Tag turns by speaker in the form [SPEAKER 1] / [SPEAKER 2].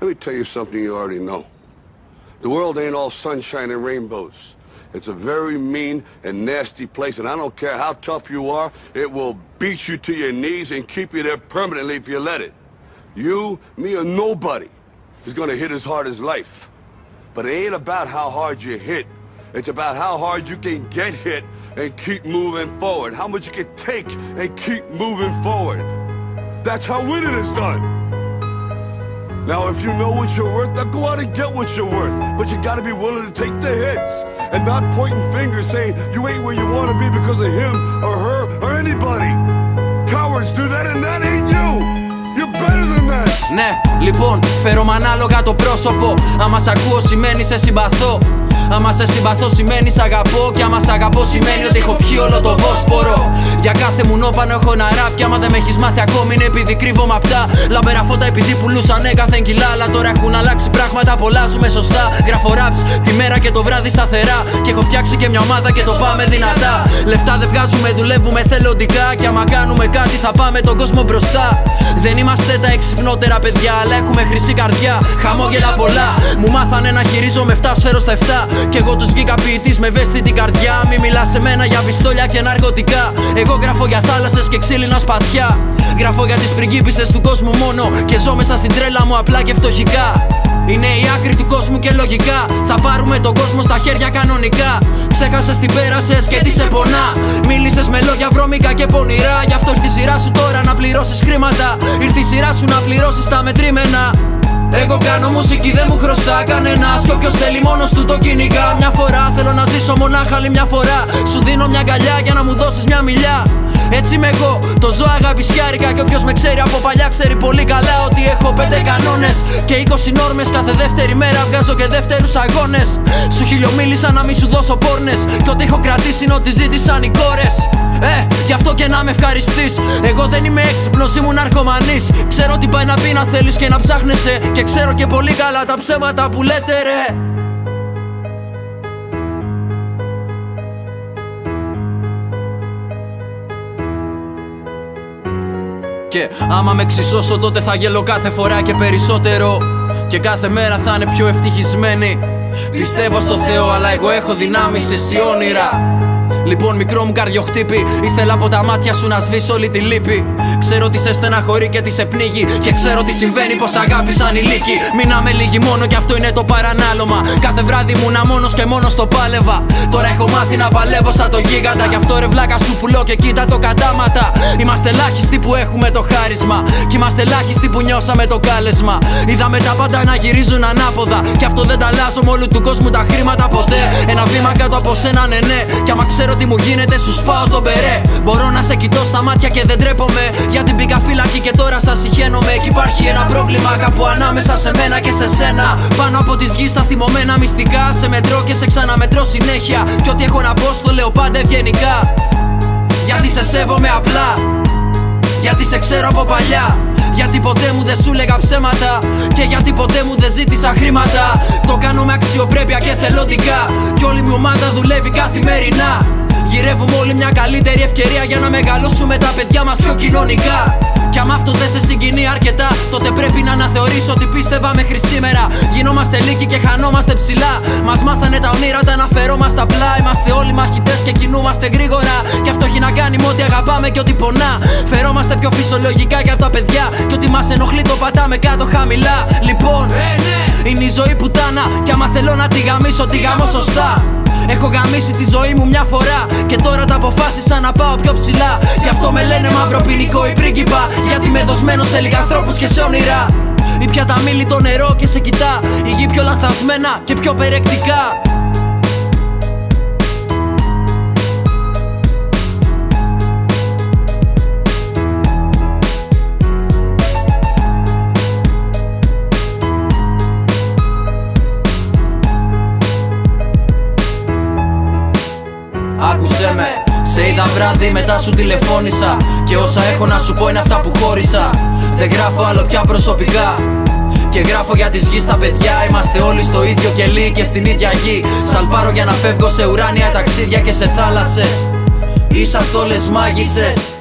[SPEAKER 1] Let me tell you something you already know. The world ain't all sunshine and rainbows. It's a very mean and nasty place, and I don't care how tough you are, it will beat you to your knees and keep you there permanently if you let it. You, me, or nobody is gonna hit as hard as life. But it ain't about how hard you hit. It's about how hard you can get hit and keep moving forward. How much you can take and keep moving forward. That's how winning is done. Now, if you know what you're worth, now go out and get what you're worth. But you gotta be willing to take the hits and not pointing fingers saying you ain't where you want to be because of him or her or anybody. Cowards do that and that ain't you. You're better than that.
[SPEAKER 2] Ναι, λοιπόν, φέρομαι ανάλογα το πρόσωπο. Άμα σ' ακούω σημαίνει σε συμπαθώ. Άμα σε συμπαθώ σημαίνει σ' αγαπώ. Και άμα σ' αγαπώ σημαίνει ότι έχω πιει όλο το Βόσπορο. Για κάθε μου νόπανο έχω ένα ράπ. Κι άμα δεν με έχεις μάθει ακόμη είναι επειδή κρύβομαι απ' τα λαμπερά φώτα, επειδή πουλούσαν έκαθεν κιλά. Αλλά τώρα έχουν αλλάξει πράγματα, πολλά ζούμε σωστά. Γράφω raps τη μέρα και το βράδυ σταθερά. Και έχω φτιάξει και μια ομάδα και το πάμε δυνατά. Λεφτά δεν βγάζουμε, δουλεύουμε θελοντικά. Και άμα κάνουμε κάτι θα πάμε τον κόσμο μπροστά. Δεν είμαστε τα εξυπνότερα παιδιά, αλλά έχουμε χρυσή καρδιά. Χαμόγελα πολλά. Μου μάθανε να χειρίζομαι 7 σφαίρω στα 7. Κι εγώ τους βγήκα ποιητής με ευαίσθητη καρδιά. Μη μιλάς σε μένα για πιστόλια και ναρκωτικά. Εγώ γράφω για θάλασσες και ξύλινα σπαθιά. Γράφω για τις πριγκίπισσες του κόσμου μόνο. Και ζω μέσα στην τρέλα μου απλά και φτωχικά. Είναι η άκρη του κόσμου και λογικά θα πάρουμε τον κόσμο στα χέρια κανονικά. Ξέχασες τι πέρασες και τι σε πονά. Μίλησες με λόγια βρώμικα και πονηρά. Γι' αυτό ήρθε η σειρά σου τώρα να πληρώσεις χρήματα. Ήρθε η σειρά σου να πληρώσεις τα μετρήμενα. Εγώ κάνω μουσική, δεν μου χρωστά κανένας. Κι όποιος θέλει μόνος του το κυνηγά. Μια φορά θέλω να ζήσω μονάχα άλλη μια φορά. Σου δίνω μια αγκαλιά για να μου δώσεις μια μιλιά. Έτσι είμαι εγώ, το ζω αγαπησιάρικα. Και όποιος με ξέρει από παλιά ξέρει πολύ καλά ότι έχω 5 κανόνες και 20 νόρμες. Κάθε δεύτερη μέρα βγάζω και δεύτερους αγώνες. Σου χιλιομίλησα να μη σου δώσω πόρνες. Κι ό,τι έχω κρατήσει είναι ότι ζήτησαν οι κόρες. Γι' αυτό και να με ευχαριστείς. Εγώ δεν είμαι έξυπνος, ήμουν ναρκωμανής. Ξέρω τι πάει να πει να θέλεις και να ψάχνεσαι. Και ξέρω και πολύ καλά τα ψέματα που λέτε ρε. Και άμα με ξυσώσω τότε θα γελώ κάθε φορά και περισσότερο. Και κάθε μέρα θα είναι πιο ευτυχισμένη. Πιστεύω στο Θεό αλλά εγώ έχω δυνάμεις, εσύ όνειρα. Λοιπόν μικρό μου καρδιοχτύπη, ήθελα από τα μάτια σου να σβήσω όλη τη λύπη. Ξέρω τι σε στεναχωρεί και τι σε πνίγει. Και ξέρω τι συμβαίνει πως αγάπησαν οι λύκοι. Μείναμε λίγοι μόνο κι αυτό είναι το παρανάλωμα. Κάθε βράδυ ήμουνα μόνος και μόνος το πάλευα. Τώρα έχω μάθει να παλεύω σαν το γίγαντα. Γι' αυτό ρε βλάκα σου πουλώ και κοίτα το κατάματα. Είμαστε ελάχιστοι που έχουμε το χάρισμα. Κι είμαστε ελάχιστοι που νιώσαμε το κάλεσμα. Είδαμε τα πάντα να γυρίζουν ανάποδα. Κι αυτό δεν τα αλλάζω με όλου του κόσμου τα χρήματα ποτέ. Ένα βήμα κάτω από σένα ναι ναι. Κι άμα ξέρω τι μου γίνεται σου σπάω τον μπερέ. Μπορώ να σε κοιτώ στα μάτια και δεν τρέπομαι. Γιατί μπήκα φυλακή και τώρα σας συχαίνομαι. Κι υπάρχει ένα πρόβλημα κάπου ανάμεσα σε μένα και σε σένα. Πάνω από τις γης τα θυμωμένα μυστικά. Σε μετρώ και σε ξαναμετρώ συνέχεια. Κι ό,τι έχω να πω στο λέω πάντα ευγενικά. Γιατί σε σέβομαι απλά. Γιατί σε ξέρω από παλιά. Γιατί ποτέ μου δεν σου λέγα ψέματα. Και γιατί ποτέ μου δεν ζήτησα χρήματα. Το κάνω με αξιοπρέπεια και θελοντικά. Κι όλη μου ομάδα δουλεύει καθημερινά. Γυρεύουμε όλοι μια καλύτερη ευκαιρία για να μεγαλώσουμε τα παιδιά μας πιο κοινωνικά. Κι άμα αυτό δεν σε συγκινεί αρκετά, τότε πρέπει να αναθεωρήσω ότι πίστευα μέχρι σήμερα. Γινόμαστε λύκοι και χανόμαστε ψηλά. Μας μάθανε τα όνειρα, τα αναφερόμαστε απλά. Είμαστε όλοι μαχητές και κινούμαστε γρήγορα. Κι αυτό έχει να κάνει με ό,τι αγαπάμε και ό,τι πονά. Φερόμαστε πιο φυσιολογικά για τα παιδιά. Κι ό,τι μας ενοχλεί το πατάμε κάτω χαμηλά. Λοιπόν, είναι η ζωή πουτάνα. Κι άμα θέλω να τη γαμίσω, τη γαμώ σωστά. Έχω γαμίσει τη ζωή μου μια φορά. Και τώρα τα αποφάσισα να πάω πιο ψηλά. Γι' αυτό με λένε μαύρο ποινικό ή πρίγκιπα. Γιατί είμαι δοσμένος σε λιγανθρώπους και σε όνειρα. Ή πια τα μίλη το νερό και σε κοιτά. Η γη πιο λανθασμένα και πιο περιεκτικά. Άκουσέ με, σε είδα βράδυ μετά σου τηλεφώνησα. Και όσα έχω να σου πω είναι αυτά που χώρισα. Δεν γράφω άλλο πια προσωπικά. Και γράφω για τις γης τα παιδιά. Είμαστε όλοι στο ίδιο κελί και στην ίδια γη. Σαλπάρω για να φεύγω σε ουράνια ταξίδια και σε θάλασσες. Είσαστε όλες μάγισσες.